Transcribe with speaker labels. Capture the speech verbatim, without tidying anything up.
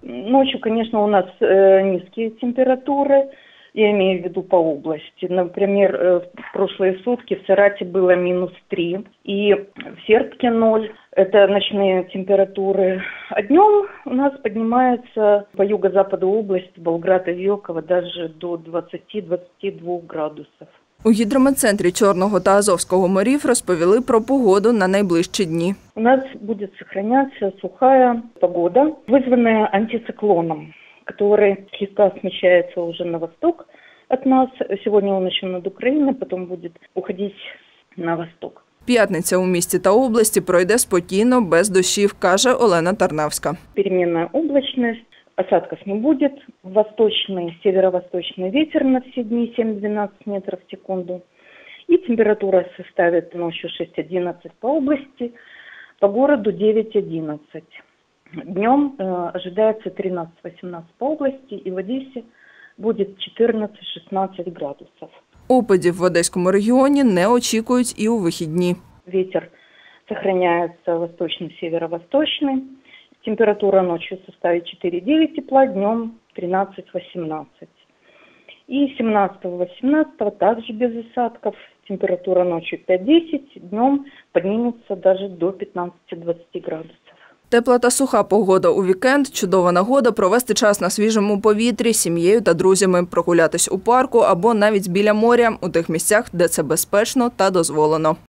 Speaker 1: Ночью, конечно, у нас э, низкие температуры, я имею в виду по области. Например, э, в прошлые сутки в Сарате было минус три, и в Серпке ноль. Это ночные температуры. А днем у нас поднимается по юго-западу области, Болграда, Вилково, даже до двадцати-двадцати двух градусов.
Speaker 2: У гідрометцентрі Чорного та Азовського морів розповіли про погоду на найближчі дні.
Speaker 1: У нас будет сохраняться сухая погода, вызванная антициклоном, который слегка смещается уже на восток от нас. Сегодня он еще над Украиной, потом будет уходить на восток.
Speaker 2: П'ятниця у місті та області пройде спокійно, без дощів, каже Олена Тарнавська.
Speaker 1: Переменная облачность, осадков не будет. Восточный, северо-восточный ветер на все дни семь-двенадцать метров в секунду. И температура составит ночью шесть-одиннадцать по области, по городу девять-одиннадцать. Днем э, ожидается тринадцать-восемнадцать по области, и в Одессе будет четырнадцать-шестнадцать градусов.
Speaker 2: Опадів в Одеському регіоні не очікують і у вихідні.
Speaker 1: Ветер сохраняется восточно-северо-восточный. Температура ночью составит четыре-девять тепла, днем тринадцать-восемнадцать. И семнадцатого-восемнадцатого также без осадков. Температура ночью пять-десять, днем поднимется даже до пятнадцати-двадцати градусов.
Speaker 2: Тепла та суха погода у вікенд – чудова нагода провести час на свіжому повітрі, сім'єю та друзями, прогулятись у парку або навіть біля моря, у тих місцях, де це безпечно та дозволено.